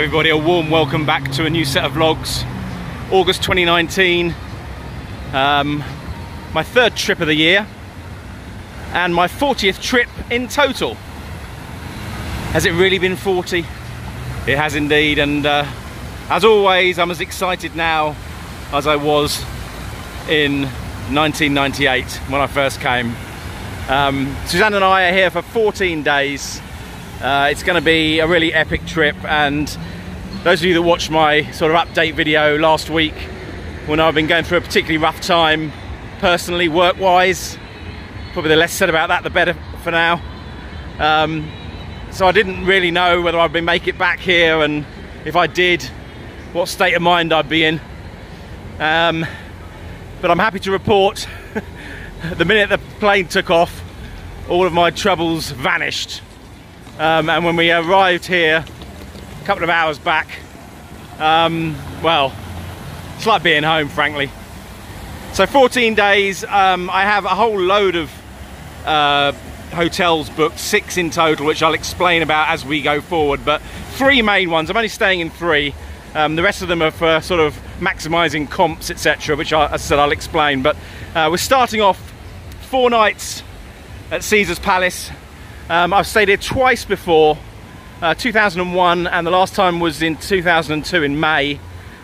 everybody, a warm welcome back to a new set of vlogs. August 2019, my third trip of the year and my 40th trip in total. Has it really been 40? It has indeed, and as always I'm as excited now as I was in 1998 when I first came. Suzanne and I are here for 14 days. It's going to be a really epic trip, and those of you that watched my sort of update video last week, when I've been going through a particularly rough time personally, work-wise, probably the less said about that the better for now. So I didn't really know whether I'd make it back here, and if I did, what state of mind I'd be in. But I'm happy to report the minute the plane took off, all of my troubles vanished. And when we arrived here a couple of hours back, well, it's like being home, frankly. So 14 days, I have a whole load of hotels booked, 6 in total, which I'll explain about as we go forward, but 3 main ones. I'm only staying in 3. The rest of them are for sort of maximising comps, etc., which as I said, I'll explain. But we're starting off 4 nights at Caesar's Palace. I've stayed here twice before, 2001, and the last time was in 2002 in May.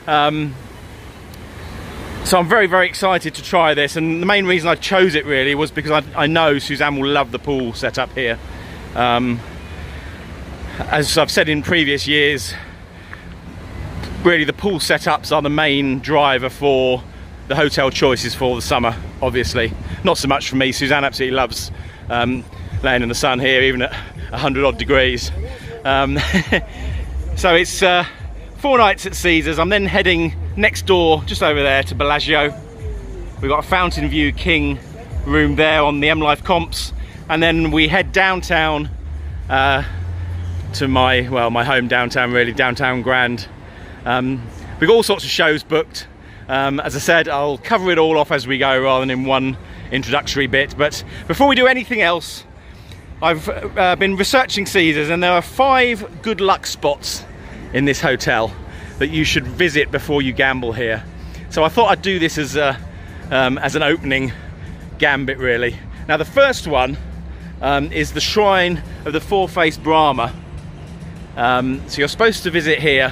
So I'm very, very excited to try this, and the main reason I chose it really was because I know Suzanne will love the pool set up here. As I've said in previous years, really the pool setups are the main driver for the hotel choices for the summer, obviously. Not so much for me. Suzanne absolutely loves laying in the sun here, even at 100 odd degrees. So it's 4 nights at Caesars. I'm then heading next door, just over there, to Bellagio. We've got a Fountain View King room there on the M Life comps, and then we head downtown to my home downtown, really, downtown Grand. We've got all sorts of shows booked. As I said, I'll cover it all off as we go rather than in one introductory bit. But before we do anything else, I've been researching Caesars, and there are 5 good luck spots in this hotel that you should visit before you gamble here. So I thought I'd do this as an opening gambit, really. Now the first one is the Shrine of the Four-Faced Brahma. So you're supposed to visit here,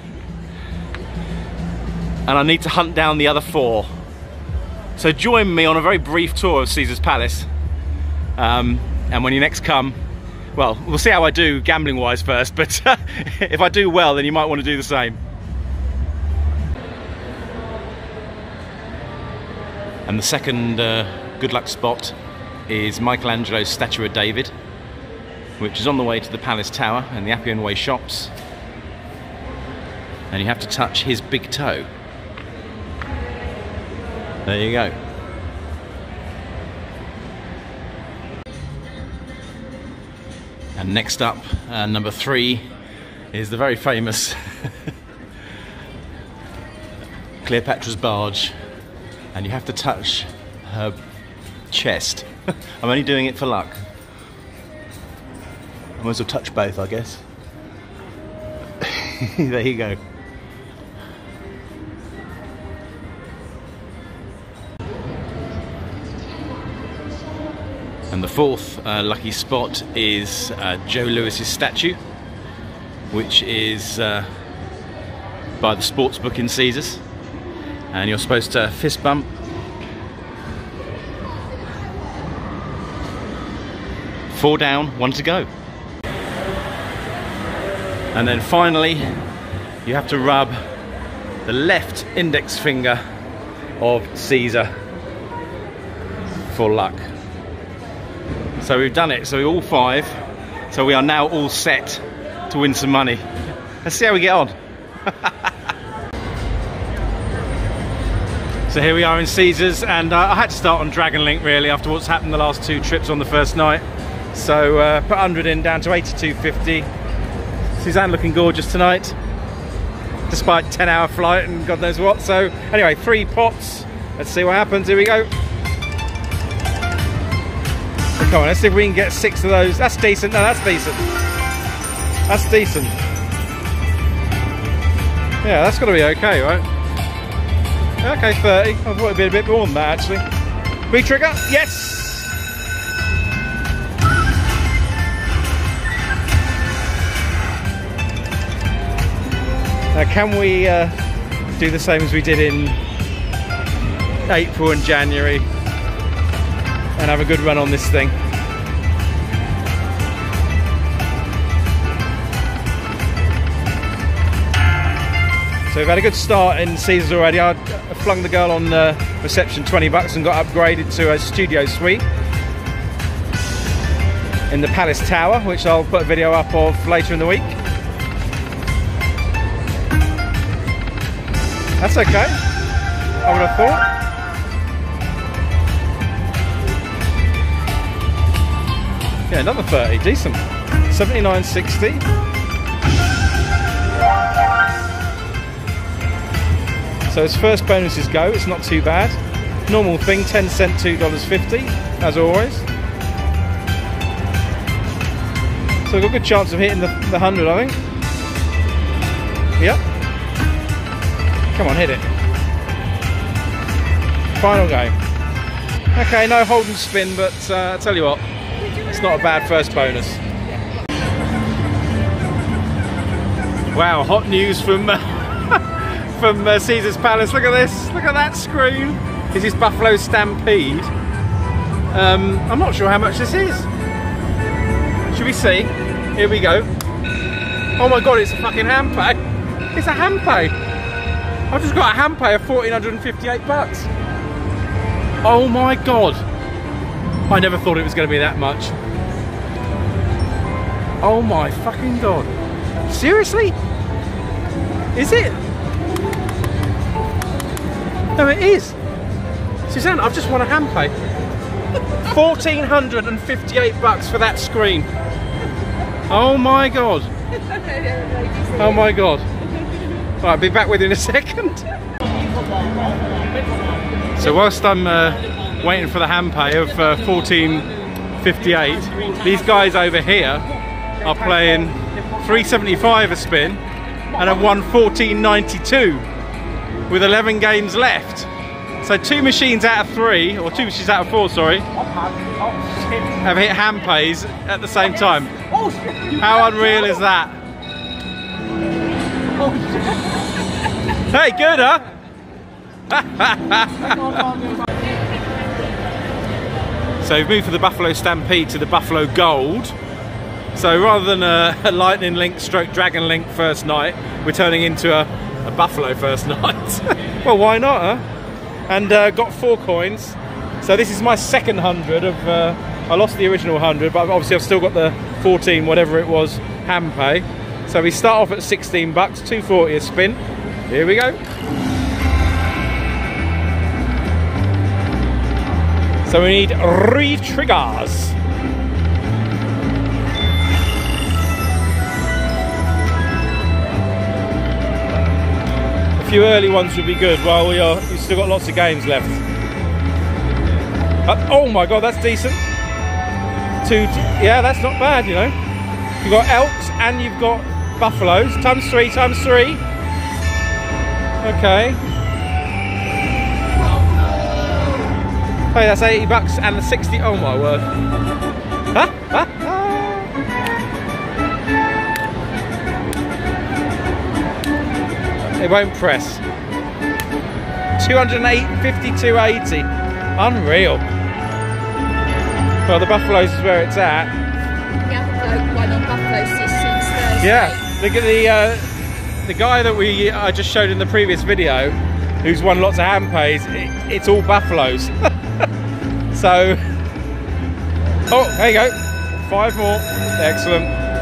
and I need to hunt down the other 4. So join me on a very brief tour of Caesar's Palace. And when you next come, well, we'll see how I do gambling wise first, but if I do well, then you might want to do the same. And the second good luck spot is Michelangelo's statue of David, which is on the way to the Palace Tower and the Appian Way shops. And you have to touch his big toe. There you go. And next up, number 3, is the very famous Cleopatra's barge, and you have to touch her chest. I'm only doing it for luck. I might as well touch both, I guess. There you go. And the 4th lucky spot is Joe Lewis's statue, which is by the Sportsbook in Caesars, and you're supposed to fist bump. Four down, 1 to go. And then finally, you have to rub the left index finger of Caesar for luck. So we've done it, so we're all 5, so we are now all set to win some money. Let's see how we get on. So here we are in Caesars, and I had to start on Dragon Link really after what's happened the last 2 trips on the first night. So put 100 in, down to 82.50. Suzanne looking gorgeous tonight, despite 10-hour flight and God knows what. So anyway, 3 pots. Let's see what happens. Here we go. Come on, let's see if we can get 6 of those. That's decent. No, that's decent. That's decent. Yeah, that's got to be okay, right? Okay, 30. I thought it'd be a bit more than that, actually. Re-trigger, yes! Now, can we do the same as we did in April and January and have a good run on this thing? So we've had a good start in Caesars already. I flung the girl on reception $20 and got upgraded to a studio suite in the Palace Tower, which I'll put a video up of later in the week. That's okay, I would have thought. Yeah, another 30, decent. 79.60. So as first bonuses go, it's not too bad. Normal thing, 10 cent, $2.50, as always. So we've got a good chance of hitting the 100, I think. Yep. Come on, hit it. Final game. Okay, no hold and spin, but I'll tell you what, it's not a bad first bonus. Wow, hot news from from Caesars Palace. Look at this, look at that screen. This is Buffalo Stampede. I'm not sure how much this is. Should we see? Here we go. Oh my god, it's a fucking hand pay. It's a hand pay. I've just got a hand pay of $1,458. Oh my god. I never thought it was going to be that much. Oh my fucking god. Seriously? Is it? No, it is. Suzanne, I've just won a hand pay. $1,458 for that screen. Oh my god. Oh my god. Right, I'll be back with you in a second. So whilst I'm waiting for the hand pay of $1,458, these guys over here are playing $3.75 a spin and have won $14.92 with 11 games left. So 2 machines out of 3, or 2 machines out of 4, sorry, have hit hand pays at the same time. How unreal is that? Hey, good, huh? So we've moved from the Buffalo Stampede to the Buffalo Gold. So rather than a Lightning Link stroke Dragon Link first night, we're turning into a Buffalo first night. Well, why not, huh? And got 4 coins. So this is my second 100 of, I lost the original 100, but obviously I've still got the 14, whatever it was, hand pay. So we start off at $16, $2.40 a spin. Here we go. So we need re-triggers. A few early ones would be good while we've still got lots of games left. Oh my god, that's decent. Yeah, that's not bad, you know. You've got Elks and you've got Buffaloes. Times 3, times 3. Okay. Hey, that's $80 and the 60. Oh my word. Huh? Huh? It won't press. 208.52.80. Unreal. Well, the Buffaloes is where it's at. The other one on Buffaloes is since Thursday. Yeah. Look at the guy that I just showed in the previous video, who's won lots of hand pays. It's all Buffaloes. So, oh, there you go. 5 more. Excellent.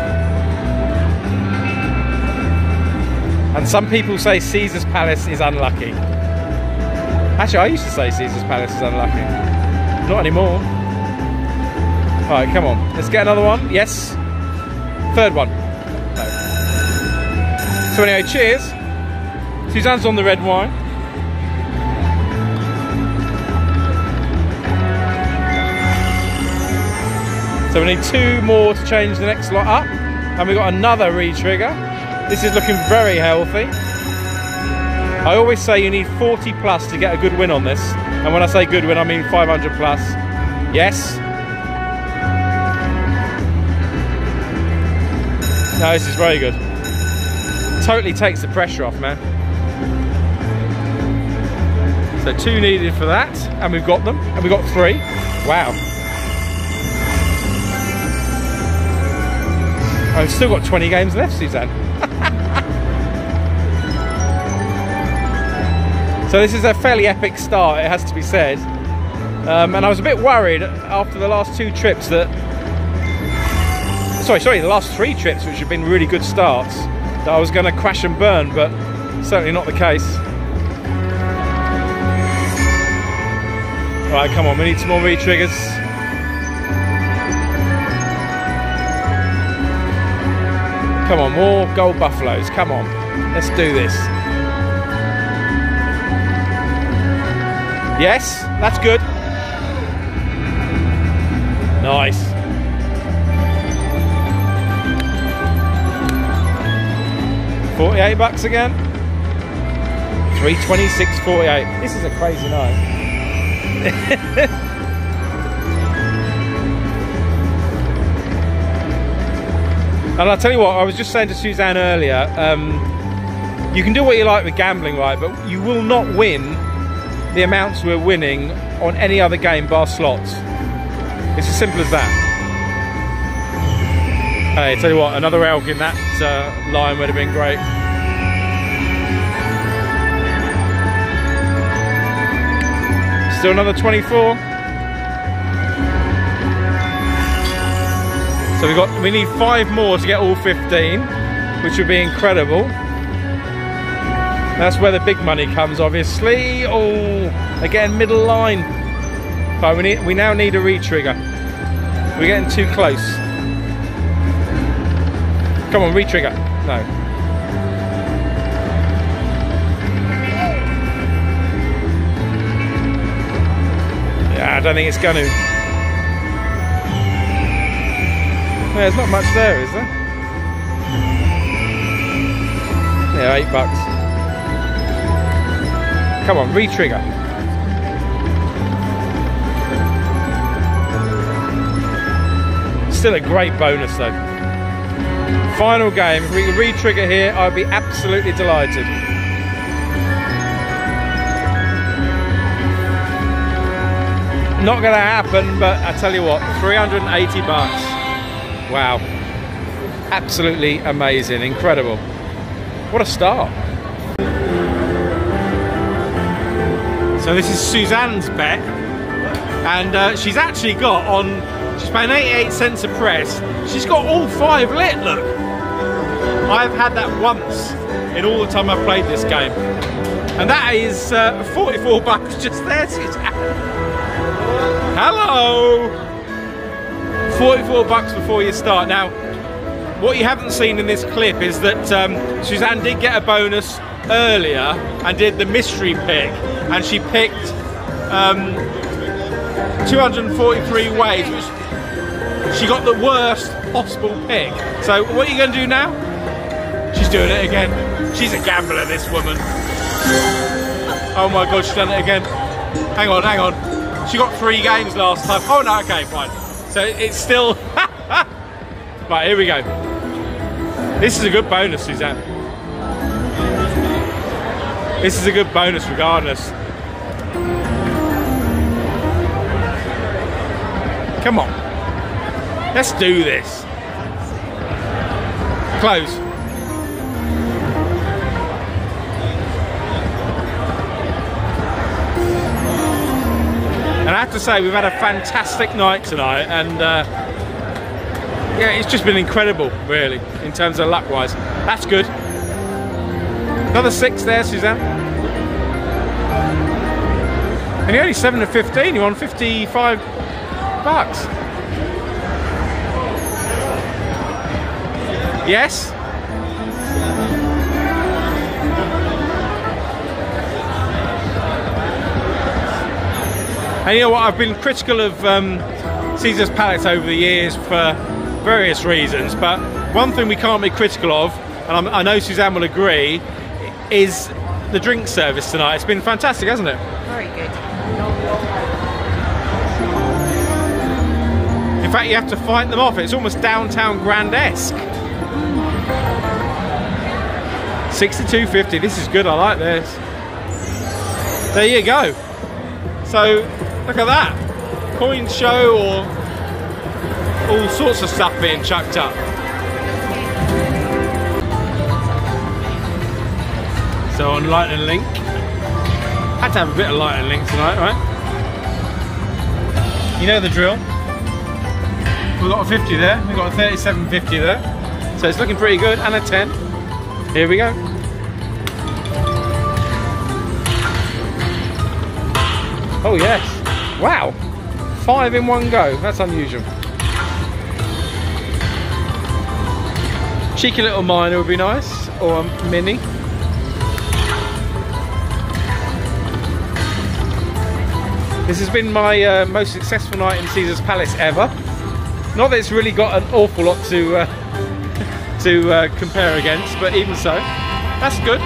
And some people say Caesars Palace is unlucky. Actually, I used to say Caesars Palace is unlucky. Not anymore. All right, come on. Let's get another one. Yes. 3rd one. No. 28. Cheers. Suzanne's on the red wine. So we need 2 more to change the next lot up. And we've got another re-trigger. This is looking very healthy. I always say you need 40 plus to get a good win on this. And when I say good win, I mean 500 plus. Yes. No, this is very good. Totally takes the pressure off, man. So 2 needed for that, and we've got them, and we've got 3. Wow. I've still got 20 games left, Suzanne. So this is a fairly epic start, it has to be said. And I was a bit worried after the last 2 trips that... Sorry, the last 3 trips, which have been really good starts, that I was going to crash and burn, but certainly not the case. Right, come on, we need some more re-triggers. Come on, more gold buffaloes, come on. Let's do this. Yes, that's good. Nice. $48 again. 326.48. This is a crazy night. And I'll tell you what, I was just saying to Suzanne earlier, you can do what you like with gambling, right, but you will not win the amounts we're winning on any other game bar slots. It's as simple as that. Hey, tell you what, another elk in that line would have been great. Still another 24. So we need 5 more to get all 15, which would be incredible. That's where the big money comes, obviously. Oh, again, middle line. But we now need a re-trigger. We're getting too close. Come on, re-trigger. No. Yeah, I don't think it's going to. Yeah, there's not much there, is there? Yeah, $8. Come on, re-trigger. Still a great bonus though. Final game, if we can re-trigger here, I'd be absolutely delighted. Not gonna happen, but I tell you what, $380. Wow. Absolutely amazing, incredible. What a start. So this is Suzanne's bet, and she's actually got on, she's paying 88 cents a press, she's got all 5 lit, look. I've had that once in all the time I've played this game. And that is $44 just there, Suzanne. Hello! $44 before you start. Now, what you haven't seen in this clip is that Suzanne did get a bonus earlier and did the mystery pick, and she picked 243 ways, which she got the worst possible pick. So what are you going to do now? She's doing it again. She's a gambler, this woman. Oh my god, she's done it again. Hang on, hang on. She got 3 games last time. Oh no, okay, fine. So it's still... Right, here we go. This is a good bonus, Suzanne. This is a good bonus regardless. Come on. Let's do this. Close. And I have to say, we've had a fantastic night tonight, and yeah, it's just been incredible, really, in terms of luck-wise. That's good. Another 6 there, Suzanne. And you're only 7 to 15, you're on $55. Yes? And you know what, I've been critical of Caesar's Palace over the years for various reasons, but one thing we can't be critical of, and I know Suzanne will agree, is the drink service tonight. It's been fantastic, hasn't it? Very good. In fact, you have to fight them off. It's almost downtown Grand-esque. 62.50. This is good. I like this. There you go. So look at that. Coin show or all sorts of stuff being chucked up. So on Lightning Link, had to have a bit of Lightning Link tonight, right? You know the drill. We've got a 50 there, we've got a 37.50 there. So it's looking pretty good, and a 10. Here we go. Oh yes, wow. 5 in one go, that's unusual. Cheeky little minor would be nice, or a mini. This has been my most successful night in Caesar's Palace ever. Not that it's really got an awful lot to compare against, but even so, that's good.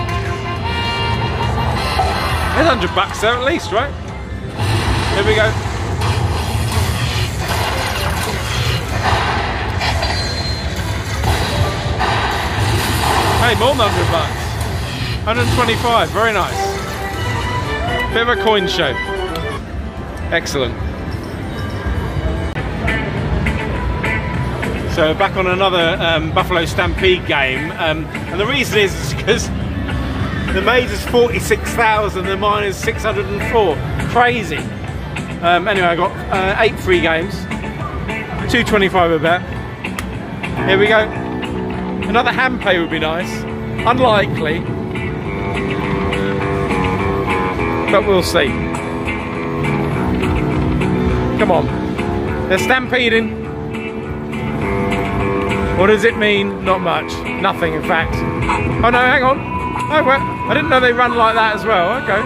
There's $100 there at least, right? Here we go. Hey, more than $100. 125, very nice. Bit of a coin show. Excellent. So back on another Buffalo Stampede game, and the reason is because the major's 46,000, the mine is 604. Crazy. Anyway, I got 8 free games, 225 a bet. Here we go. Another hand pay would be nice. Unlikely, but we'll see. Come on, they're stampeding. What does it mean? Not much. Nothing, in fact. Oh no, hang on. Oh, well, I didn't know they run like that as well. Okay.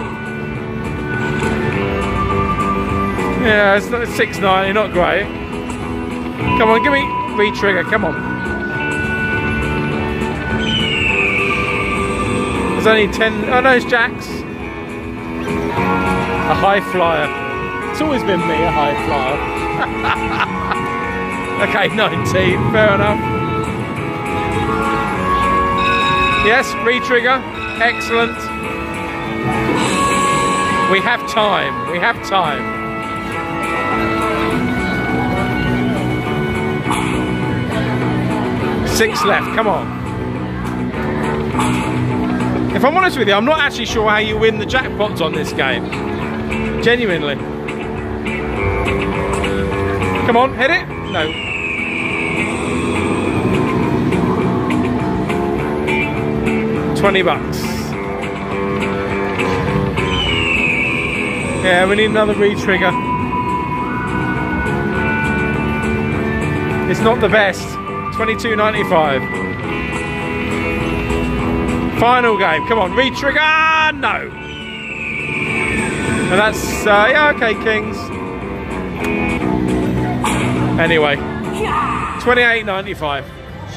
Yeah, it's not 690, not great. Come on, give me re-trigger, come on. There's only 10, oh no, it's jacks. A high flyer. It's always been me, a high flyer. Okay, 19, fair enough. Yes, re-trigger, excellent. We have time, we have time. Six left, come on. If I'm honest with you, I'm not actually sure how you win the jackpots on this game. Genuinely. Come on, hit it? No. $20. Yeah, we need another re-trigger. It's not the best. $22.95. Final game. Come on, re-trigger. No. And that's yeah, okay, Kings. Anyway, $28.95.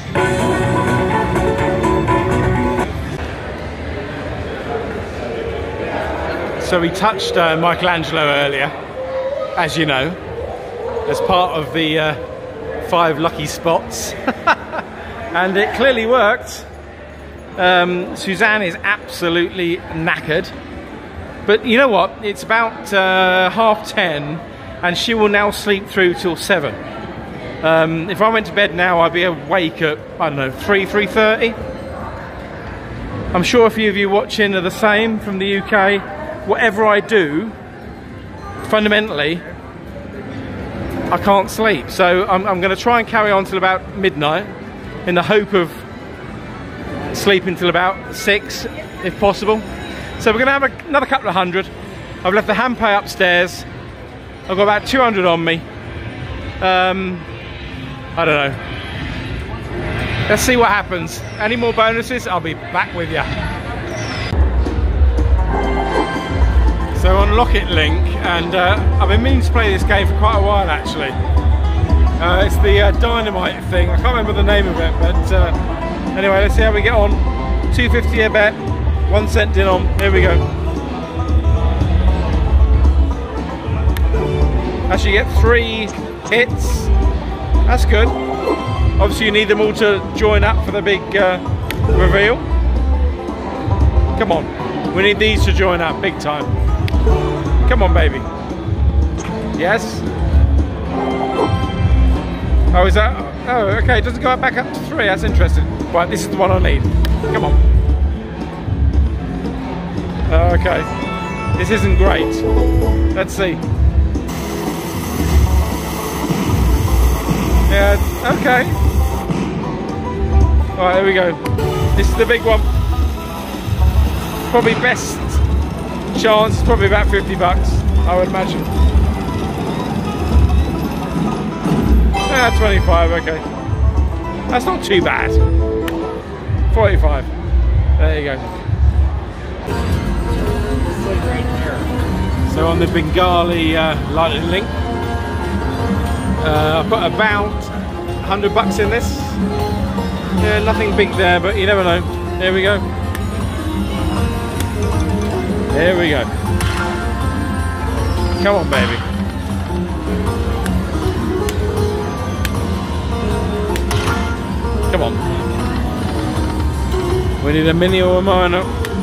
So we touched Michelangelo earlier, as you know, as part of the 5 lucky spots, and it clearly worked. Suzanne is absolutely knackered, but you know what? It's about 10:30, and she will now sleep through till 7. If I went to bed now, I'd be awake at, I don't know, 3:30. I'm sure a few of you watching are the same from the UK. Whatever I do, fundamentally, I can't sleep. So I'm going to try and carry on till about midnight in the hope of sleeping till about 6, if possible. So we're going to have another couple of hundred. I've left the hand pay upstairs. I've got about 200 on me. I don't know. Let's see what happens. Any more bonuses? I'll be back with you. So on Locket Link, and I've been meaning to play this game for quite a while actually. It's the Dynamite thing. I can't remember the name of it, but anyway, let's see how we get on. 250 a bet. 1 cent in on. Here we go. Actually, you get 3 hits. That's good. Obviously, you need them all to join up for the big reveal. Come on. We need these to join up big time. Come on, baby. Yes. Oh, is that? Oh, okay. It doesn't go back up to 3. That's interesting. Right, this is the one I need. Come on. Okay. This isn't great. Let's see. Yeah. Okay. All right. Here we go. This is the big one. Probably best chance. Probably about 50 bucks. I would imagine. Yeah, 25, okay. That's not too bad. 45. There you go. So on the Bengali lightning link, I put about 100 bucks in this. Yeah, nothing big there, but you never know. There we go. There we go. Come on, baby. Come on. We need a mini or a minor.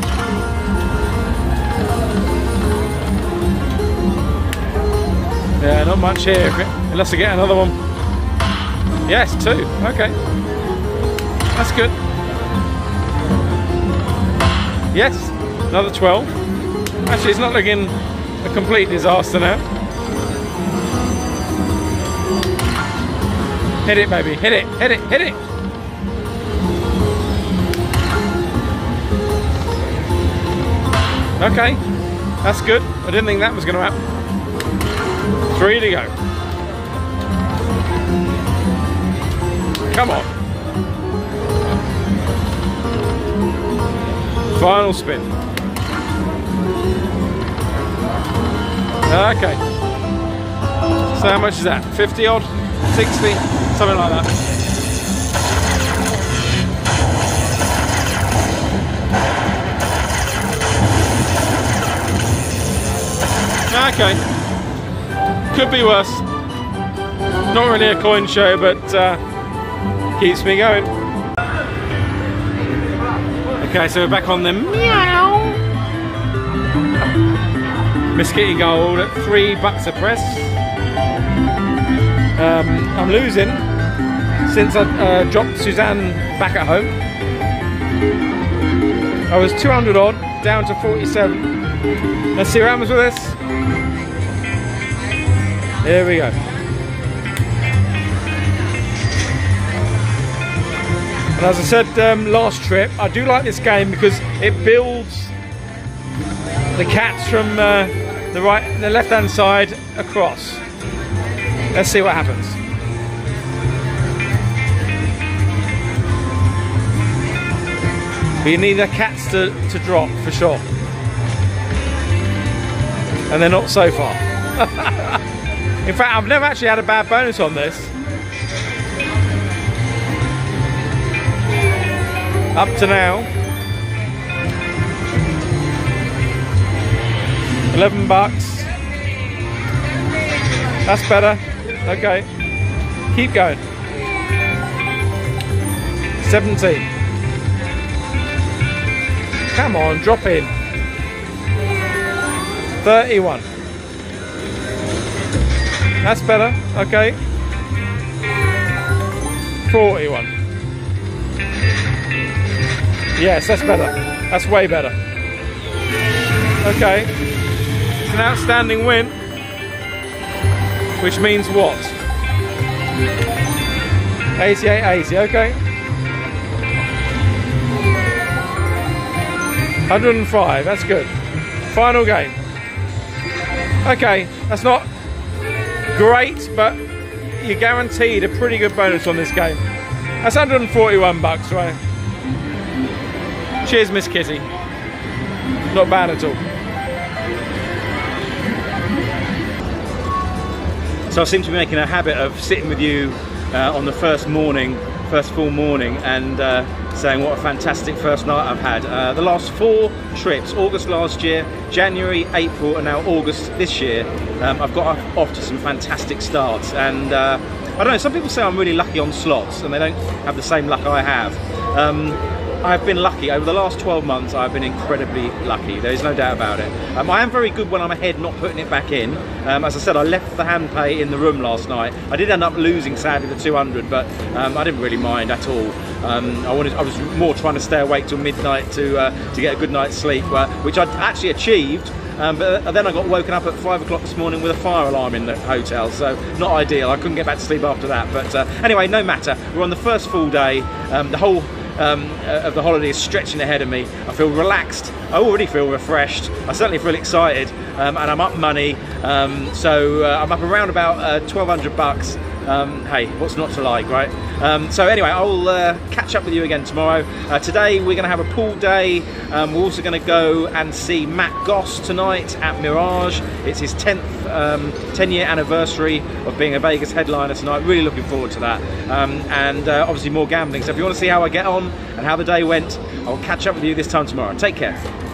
Yeah, not much here, unless I get another one. Yes, 2. Okay. That's good. Yes, another 12. Actually, it's not looking a complete disaster now. Hit it, baby. Hit it, hit it, hit it. Okay, that's good. I didn't think that was going to happen. 3 to go. Come on. Final spin. Okay. So how much is that? 50 odd? 60? Something like that. Okay. Could be worse. Not really a coin show, but keeps me going. Okay, so we're back on the meow. Biscuity Gold at 3 bucks a press. I'm losing since I dropped Suzanne back at home. I was 200 odd, down to 47. Let's see what happens with this. Here we go. And as I said last trip, I do like this game because it builds the cats from the left-hand side across. Let's see what happens. But you need the cats to drop for sure. And they're not so far. In fact, I've never actually had a bad bonus on this. Up to now. 11 bucks. That's better. Okay. Keep going. 17. Come on, drop in. 31. That's better. Okay. 41. Yes, that's better. That's way better. Okay. It's an outstanding win. Which means what? 88.80, okay. 105, that's good. Final game. Okay, that's not great, but you're guaranteed a pretty good bonus on this game. That's 141 bucks, right? Cheers, Miss Kitty. Not bad at all. So I seem to be making a habit of sitting with you on the first full morning, and saying what a fantastic first night I've had. The last 4 trips, August last year, January, April, and now August this year, I've got off to some fantastic starts. And I don't know, some people say I'm really lucky on slots, and they don't have the same luck I have. I've been lucky. Over the last 12 months, I've been incredibly lucky. There is no doubt about it. I am very good when I'm ahead, not putting it back in. As I said, I left the hand pay in the room last night. I did end up losing, sadly, the 200, but I didn't really mind at all. I was more trying to stay awake till midnight to get a good night's sleep, which I actually achieved. But then I got woken up at 5 o'clock this morning with a fire alarm in the hotel, so not ideal. I couldn't get back to sleep after that. But anyway, no matter. We're on the first full day. The whole of the holiday is stretching ahead of me. I feel relaxed. I already feel refreshed. I certainly feel excited, and I'm up money. So I'm up around about 1,200 bucks. Hey, what's not to like, right? So anyway, I'll catch up with you again tomorrow. Today we're going to have a pool day. We're also going to go and see Matt Goss tonight at Mirage. It's his 10-year anniversary of being a Vegas headliner tonight. Really looking forward to that. And obviously more gambling. So if you want to see how I get on and how the day went, I'll catch up with you this time tomorrow. Take care.